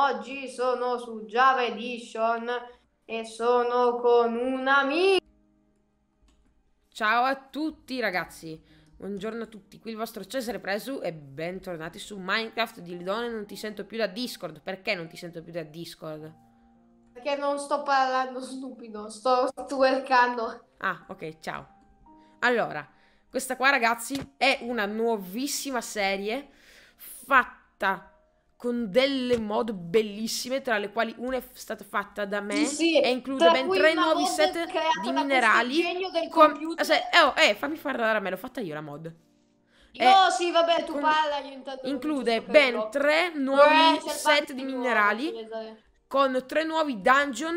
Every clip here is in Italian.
oggi sono su Java Edition e sono con un amico. Ciao a tutti ragazzi, buongiorno a tutti, qui il vostro Cesare Presu e bentornati su Minecraft di Lidone. Non ti sento più da Discord. Perché non ti sento più da Discord? Perché non sto parlando stupido, sto twerkando. Ah, ok, ciao. Allora, questa qua ragazzi è una nuovissima serie fatta con delle mod bellissime, tra le quali una è stata fatta da Sì, me sì, e include tra ben cui 3 una nuovi mod set di creata da questo minerali. genio del computer. Fammi far dare a me, l'ho fatta io la mod. Io sì, vabbè, tu Con- parla, io intanto comincio a Include spaccare i ben blocchi. 3 nuovi C'è il bug set di di nuovo, minerali Cesare. con 3 nuovi dungeon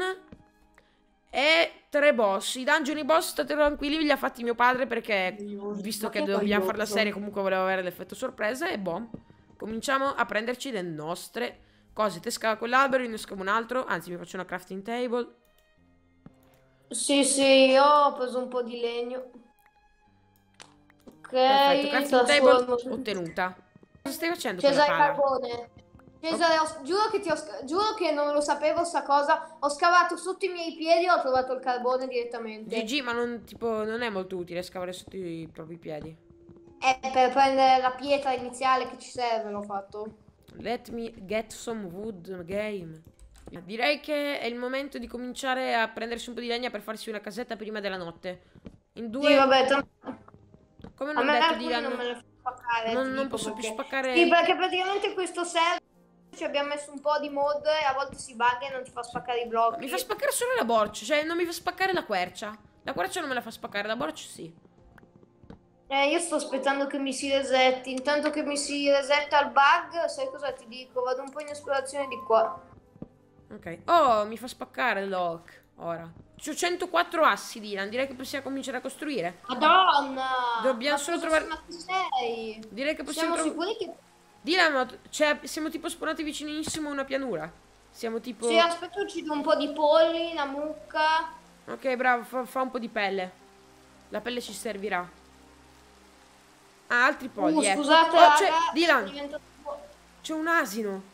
e 3 boss. I dungeon e i boss, state tranquilli, li ha fatti mio padre perché, visto Ma che che dobbiamo fare la noioso. serie, comunque volevo avere l'effetto sorpresa. E boh, cominciamo a prenderci le nostre cose. Te scava quell'albero, io ne scavo un altro. Anzi, mi faccio una crafting table. Sì, sì, io ho preso un po' di legno. Ok, Perfetto, crafting table trasformo. ottenuta. Cosa stai facendo con la Cesare pala? Carbone. Oh, Cesare, giuro che non lo sapevo sta cosa. Ho scavato sotto i miei piedi e ho trovato il carbone direttamente. GG, ma non, tipo, non è molto utile scavare sotto i propri piedi. È per prendere la pietra iniziale che ci serve, l'ho fatto. Let me get some wood game. Direi che è il momento di cominciare a prendersi un po' di legna per farsi una casetta prima della notte. In Sì, due, vabbè, come a non me detto alcuni non Dylan, me le fa spaccare, ti non dico posso più perché. spaccare Sì, perché praticamente questo server ci abbiamo messo un po' di mod e a volte si bugga e non ti fa spaccare i mi fa blocchi. spaccare solo la borcia, cioè non mi fa spaccare la quercia. La quercia non me la fa spaccare, la borcia sì. Io sto aspettando che mi si resetti. Intanto che mi si resetta il bug, sai cosa ti dico? Vado un po' in esplorazione di qua. Ok. Oh, mi fa spaccare l'oak. Ora. C'ho 104 assi, Dylan. Direi che possiamo cominciare a costruire. Madonna! Dobbiamo Ma solo cosa trovare... ma chi sei? Direi che possiamo Siamo trovare... sicuri che... Dylan, cioè, siamo tipo spawnati vicinissimo a una pianura. Siamo Sì, tipo... aspetta, uccido un po' di polli, una mucca. Ok, bravo, fa un po' di pelle. La pelle ci servirà. Ah, altri polli, ecco. Scusate, Oh, c'è... raga, sono Dylan, diventato un po'... c'è un asino.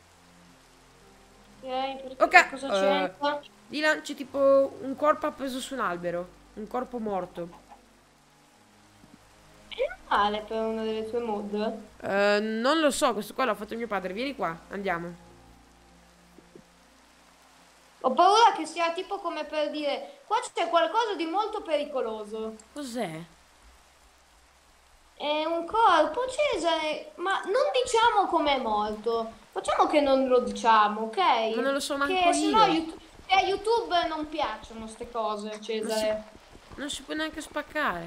Ok, Ok. cosa c'entra? Dylan, c'è tipo un corpo appeso su un albero. Un corpo morto. È male per una delle tue mod. Non lo so, questo qua l'ha fatto mio padre. Vieni qua, andiamo. Ho paura che sia tipo come per dire, qua c'è qualcosa di molto pericoloso. Cos'è? È un corpo, Cesare, ma non diciamo com'è morto. Facciamo che non lo diciamo, ok? Ma non lo so manco Che sennò io. a YouTube non piacciono queste cose, Non si, Cesare. non si può neanche spaccare.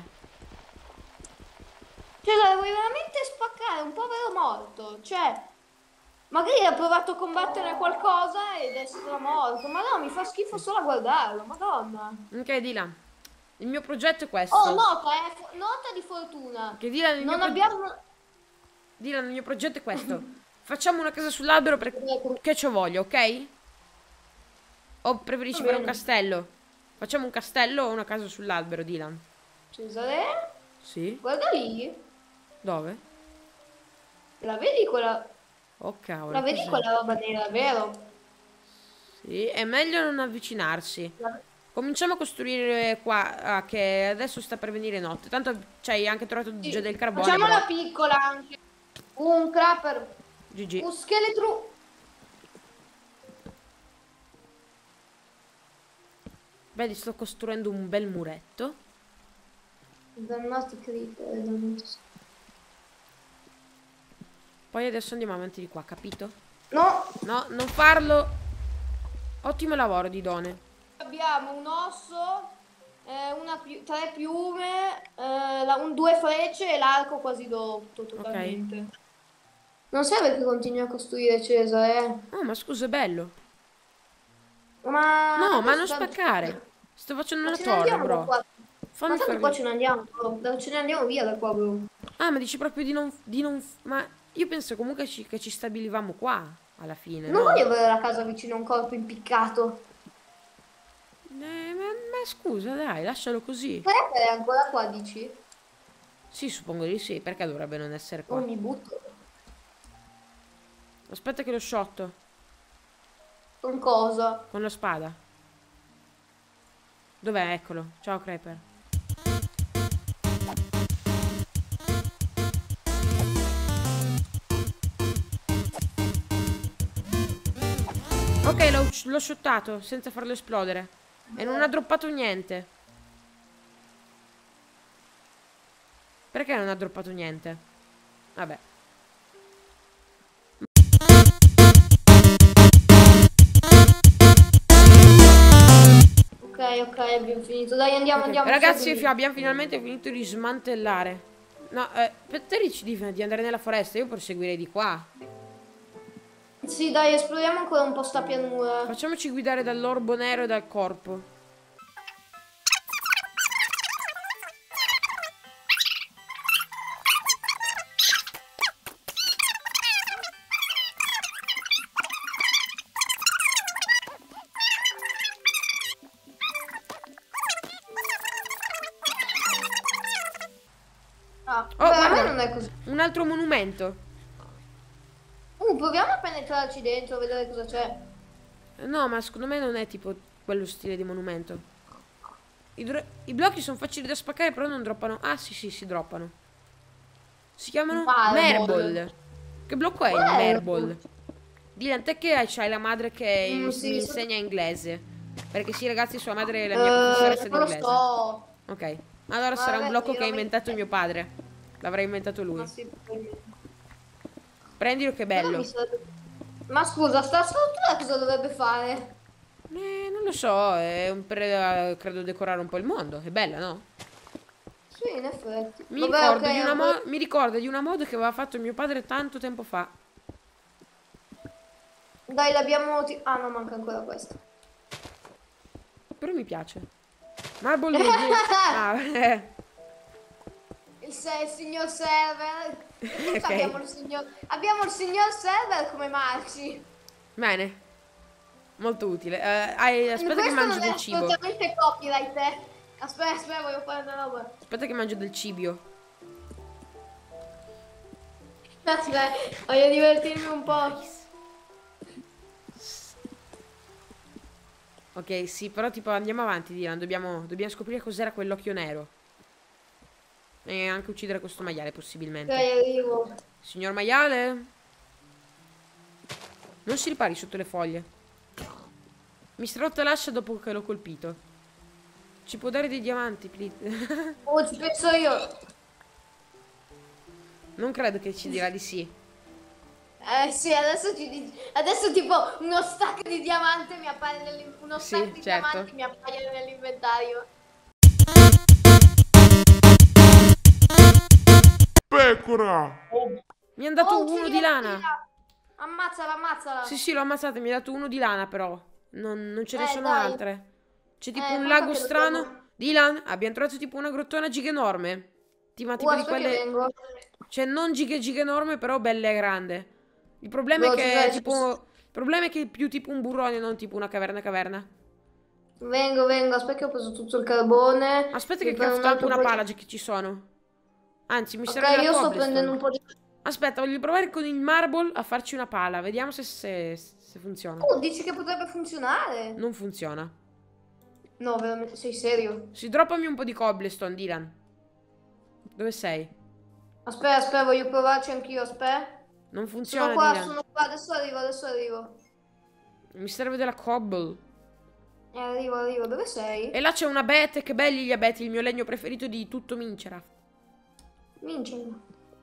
Cesare, vuoi veramente spaccare un povero morto? Cioè, magari ha provato a combattere qualcosa ed è stramorto. Ma no, mi fa schifo solo a guardarlo, Madonna. Ok, Dylan. Il mio progetto è Oh, questo. nota, nota di fortuna. Ok, Dylan, Non abbiamo... Dylan, il mio progetto è questo. Facciamo una casa sull'albero perché ci voglio, ok? O Va preferisci fare un bene. castello? Facciamo un castello o una casa sull'albero, Dylan? Cesare, Sì? guarda lì. Dove? La vedi quella... Oh La cavolo, vedi cos'è? quella roba nera, vero? Sì, è meglio non avvicinarsi. La- Cominciamo a costruire qua, che adesso sta per venire notte. Tanto ci hai anche trovato già Sì, del carbone, però. facciamola piccola anche. Un creeper. GG. Un scheletro. Vedi, sto costruendo un bel muretto. Dannati creeper, dannati. Poi adesso andiamo avanti di qua, capito? No, No, non farlo. Ottimo lavoro, Didone. abbiamo un osso, tre piume, due frecce e l'arco quasi rotto Ok. totalmente. Non serve che continui a costruire Cesare, Oh, ma scusa, è bello. Ma No, ma adesso non tanto... spaccare. Sto facendo Ma una ce ne torre, andiamo da bro. qua. Ma Fammi tanto qua fare... ce ne andiamo, bro. Ce ne andiamo via da qua, bro. Ah, ma dici proprio di non... Ma io penso comunque che ci stabilivamo qua, alla fine, Non voglio no? avere la casa vicino a un corpo impiccato. Ma scusa, dai, lascialo così. Perché è ancora qua, dici? Sì, suppongo di sì, perché dovrebbe non essere Non qua? mi butto. Aspetta che lo shotto. Con cosa? Con la spada. Dov'è? Eccolo. Ciao, Creeper. Ok, l'ho shottato senza farlo esplodere. E non ha droppato niente. Perché non ha droppato niente? Vabbè. Ok, ok, abbiamo finito. Dai, andiamo, Ok. andiamo. Ragazzi, segui. abbiamo finalmente finito di smantellare. No, per te dici di andare nella foresta. Io proseguirei di qua. Sì, dai, esploriamo ancora un po' sta pianura. Facciamoci guidare dall'orbo nero e dal corpo. Ah, Oh, per me guarda, non è così. un altro monumento. Proviamo a penetrarci dentro, vedere cosa c'è. No, ma secondo me non è tipo quello stile di monumento. I blocchi sono facili da spaccare, però non droppano. Ah, sì, sì, si droppano. Si chiamano Marble. Marble. Che blocco è il Marble. Marble? Dylan, te che c'hai la madre che mi Sì, insegna inglese. Perché sì, ragazzi, sua madre è la mia professoressa di non lo inglese. so. Ok. Allora Ma sarà un vabbè, blocco che ha glielo inventato metto. mio padre. L'avrà inventato Ma lui. sì, Prendilo che è però bello. Ma scusa, sta struttura cosa dovrebbe fare? Non lo so, è credo decorare un po' il mondo. È bella, no? Sì, in effetti. Mi Vabbè, ok, ricordo di ancora... mi ricorda di una mod che aveva fatto mio padre tanto tempo fa. Dai, l'abbiamo... Ah, no, manca ancora questo. Però mi piace. Marble vuol dire... Ah, Il signor server. Perché ok. Abbiamo il signor server come marci. Bene. Molto utile. Aspetta che Questo mangio non è del cibo. assolutamente copyright, eh. Aspetta, aspetta, voglio fare una roba. Aspetta che mangio del cibo. Aspetta, voglio divertirmi un po'. Ok, sì, però tipo andiamo avanti, Dylan. Dobbiamo scoprire cos'era quell'occhio nero. E anche uccidere questo maiale, Ok, possibilmente. arrivo. Signor maiale? Non si ripari sotto le foglie. Mi strotta l'ascia dopo che l'ho colpito. Ci può dare dei diamanti, please? Oh, ci penso io. Non credo che ci dirà di sì. Sì, adesso tipo uno stack di diamante mi appare uno stack Sì, di certo. diamanti mi appaia nell'inventario. Pecora! Mi hanno dato Oh, uno di lana. Ammazzala, ammazzala. Sì, sì, l'ho ammazzato. Mi ha dato uno di lana, però. Non ce ne sono Dai. altre. C'è tipo un Manca lago che strano. dobbiamo... Dylan, abbiamo trovato tipo una grottona giga enorme. Tipo di aspetta che quelle. vengo. Cioè, non giga enorme, però bella e grande. Il problema è Bro, che è tipo. Il problema è che è più tipo un burrone, non tipo una caverna. Vengo, aspetta che ho preso tutto il carbone. Aspetta Mi che prendo un crafto anche altro una po' di... pala, già che ci sono. Anzi, mi Ok, serve della io sto prendendo cobblestone. un po' di... Aspetta, voglio provare con il marble a farci una pala. Vediamo se funziona. Dici che potrebbe funzionare? Non funziona. No, veramente, sei serio? Si droppami un po' di cobblestone, Dylan. Dove sei? Aspetta, voglio provarci anch'io, aspetta. Non Sono funziona, qua, Dylan. sono qua, adesso arrivo. Mi serve della cobble. Arrivo, dove sei? E là c'è un abete, che belli gli abeti, il mio legno preferito di tutto Minecraft. Minchia.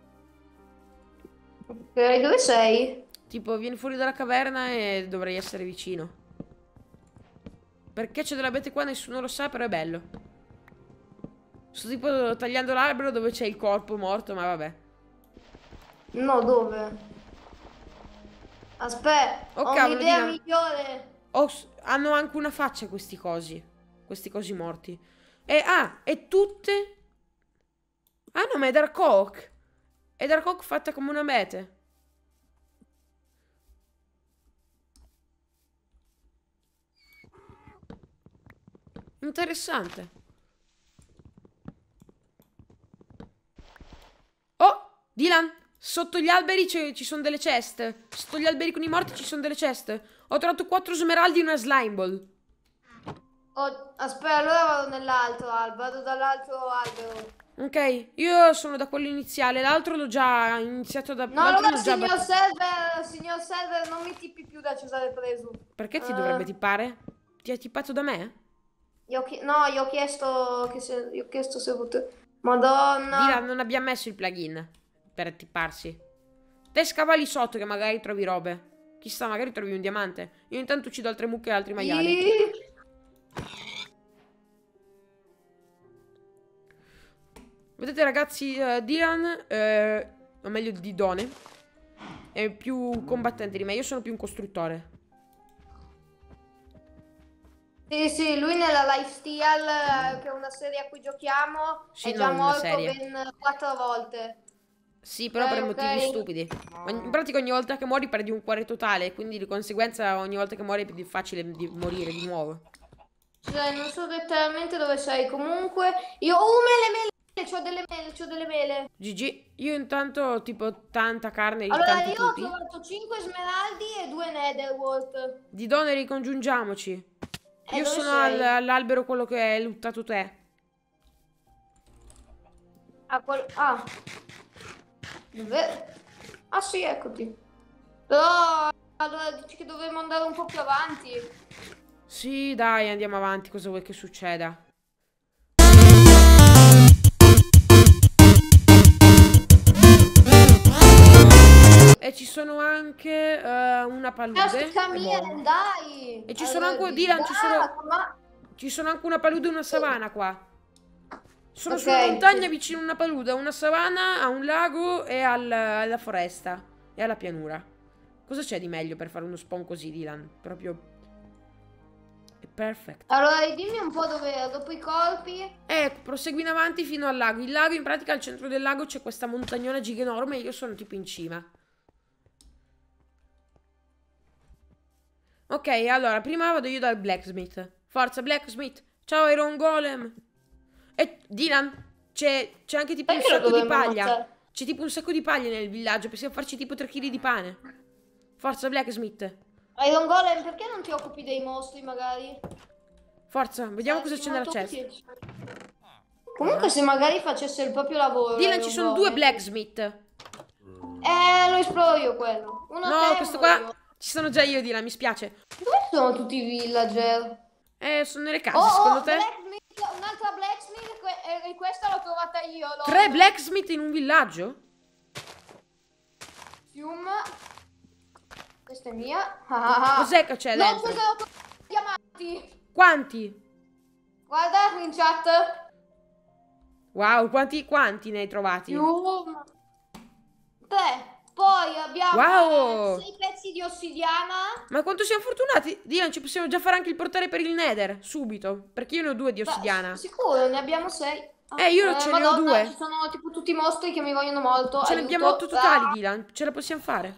Ok, dove sei? Tipo, vieni fuori dalla caverna e dovrei essere vicino. Perché c'è dell'abete qua, nessuno lo sa, però è bello. Sto tipo tagliando l'albero dove c'è il corpo morto, ma vabbè. No, dove? Aspetta, Oh ho cavolo, un'idea Dylan. migliore. Hanno anche una faccia questi cosi. Questi cosi morti. E tutte... Ah no, ma è Dark Oak. È Dark Oak fatta come un abete. Interessante. Oh, Dylan, Sotto gli alberi ci sono delle chest. Sotto gli alberi con i morti ci sono delle chest. Ho trovato 4 smeraldi e una slime ball. Oh, aspetta, allora vado nell'altro albero, vado dall'altro albero. Ok, io sono da quello iniziale. L'altro l'ho già iniziato da... No, l'altro allora, l'ho già signor server, non mi tippi più da Cesare Preso. Perché ti dovrebbe tippare? Ti ha tippato da me? No, gli ho chiesto se Madonna. Dylan, non abbiamo messo il plugin per tipparsi. Te scava lì sotto che magari trovi robe. Chissà, magari trovi un diamante. Io intanto uccido altre mucche e altri maiali. Vedete ragazzi, Dylan, o meglio Didone, è più combattente di me. Io sono più un costruttore. Sì, lui nella Lifesteal, che è una serie a cui giochiamo, Sì, è già non una morto serie. ben 4 volte. Sì, però per motivi ok. stupidi. In pratica ogni volta che muori perdi un cuore totale, quindi di conseguenza ogni volta che muori è più facile di morire di nuovo. Cioè, non so letteralmente dove sei. Comunque, io... mele, c'ho delle mele. GG, io intanto ho tipo tanta carne di Allora, tanti io ho tipi. trovato 5 smeraldi e 2 netherwort. Didone, ricongiungiamoci. Io Dove sono sei? all'albero quello che hai luttato te. Ah. Dove? Ah sì, eccoti. Però, allora dici che dovremmo andare un po' più avanti. Sì, dai, andiamo avanti, cosa vuoi che succeda? E ci sono anche una palude. Aspetta, è buono. Mien, dai. E ci sono Allora, anche, Dylan, ma... ci sono anche una palude e una savana qua. Sono Ok. su una montagna vicino a una palude, a una savana, a un lago e alla foresta. E alla pianura. Cosa c'è di meglio per fare uno spawn così, Dylan? Proprio... è perfect. Allora, dimmi un po' dove era, dopo i colpi. Prosegui in avanti fino al lago. Il lago, in pratica, al centro del lago c'è questa montagnona giga enorme e io sono tipo in cima. Ok, allora, prima vado io dal blacksmith. Forza, blacksmith. Ciao, Iron Golem. E, Dylan, c'è anche tipo un Perché lo sacco di dovremmo paglia. ammazzare? C'è tipo un sacco di paglia nel villaggio. Possiamo farci tipo 3 kg di pane. Forza, blacksmith. Iron Golem, perché non ti occupi dei mostri, magari? Forza, vediamo cosa c'è nella Molto chest. utile. Comunque, se magari facesse il proprio lavoro. Dylan, Iron ci sono Golem. 2 blacksmith. Lo esploro io quello. Uno No, te, questo uno qua... io. Ci sono già io, Dylan, mi spiace. Dove sono tutti i villager? Sono nelle case, secondo te? Blacksmith, un'altra blacksmith e questa l'ho trovata io. 3 blacksmith in un villaggio? Fium. Questa è mia. Cos'è che c'è No, dentro? scusa, ho trovato diamanti. Quanti? Guarda in chat. Wow, quanti ne hai trovati? Fium. 3. Poi abbiamo Wow. 6 pezzi di ossidiana. Ma quanto siamo fortunati! Dylan, ci possiamo già fare anche il portale per il Nether, subito. Perché io ne ho 2 di ossidiana. Sicuro, ne abbiamo 6. Io ce ne ho 2. Ci sono tipo tutti i mostri che mi vogliono molto. Ce ne Aiuto. abbiamo 8 totali, Dylan. Ce la possiamo fare.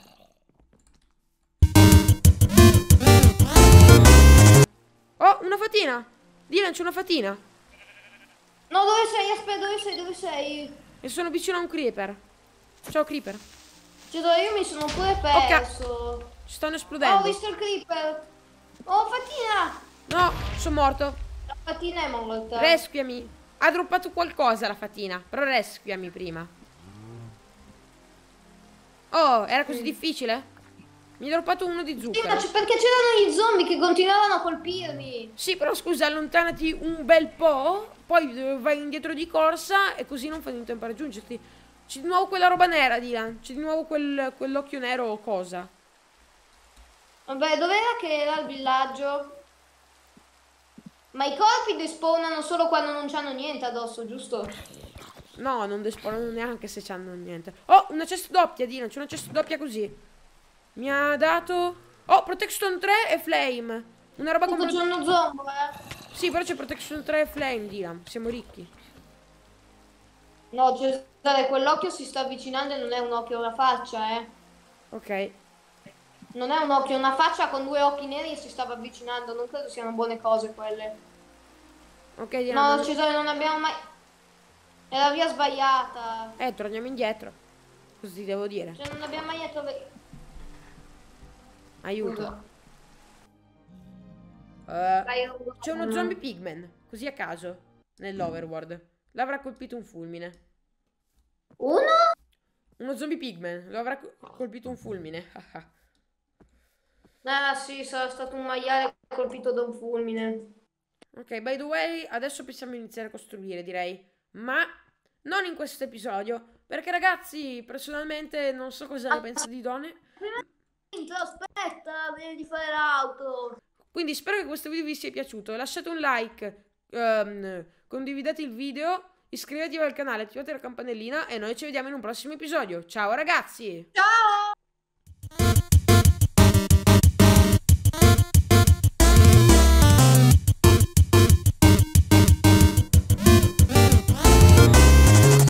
Oh, una fatina! Dylan, c'è una fatina. No, dove sei? Aspetta, dove sei? E sono vicino a un creeper. Ciao, creeper. Cioè, io mi sono pure perso. Ci stanno Oh, esplodendo. ho visto il creeper. Oh, fatina. No, sono morto. La fatina è morta. Resquiami. Ha droppato qualcosa la fatina. Però resquiami prima. Oh, era così difficile? Mi ha droppato uno di Sì, zucchero. ma perché c'erano gli zombie che continuavano a colpirmi. Sì, però scusa, allontanati un bel po'. Poi vai indietro di corsa e così non fai in tempo a raggiungerti. C'è di nuovo quella roba nera, Dylan. C'è di nuovo quell'occhio nero o cosa. Vabbè, dov'era che era il villaggio? Ma i corpi despawnano solo quando non c'hanno niente addosso, giusto? No, non despawnano neanche se c'hanno niente. Oh, una cesta doppia, Dylan. C'è una cesta doppia così. Mi ha dato... oh, Protection 3 e Flame. Una roba come... C'è uno zombie, Sì, però c'è Protection 3 e Flame, Dylan. Siamo ricchi. No, cioè, quell'occhio si sta avvicinando e non è un occhio, è una faccia, Ok. Non è un occhio, è una faccia con 2 occhi neri e si stava avvicinando. Non credo siano buone cose quelle. Ok, Dylan. No, Cesare, non abbiamo mai... È la via sbagliata. Torniamo indietro. Così ti devo dire. Cioè, non abbiamo mai detto... Aiuto. Scusa. C'è uno zombie pigman, così a caso, nell'overworld. L'avrà colpito un fulmine. Uno? Uno zombie pigman, lo avrà colpito un fulmine. Ah sì, sarà stato un maiale colpito da un fulmine. Ok, by the way, adesso possiamo iniziare a costruire, direi. Ma non in questo episodio, perché ragazzi, personalmente non so cosa ne pensa di Done. Aspetta, devi fare l'auto. Quindi spero che questo video vi sia piaciuto. Lasciate un like, condividete il video, iscrivetevi al canale, attivate la campanellina e noi ci vediamo in un prossimo episodio. Ciao ragazzi! Ciao!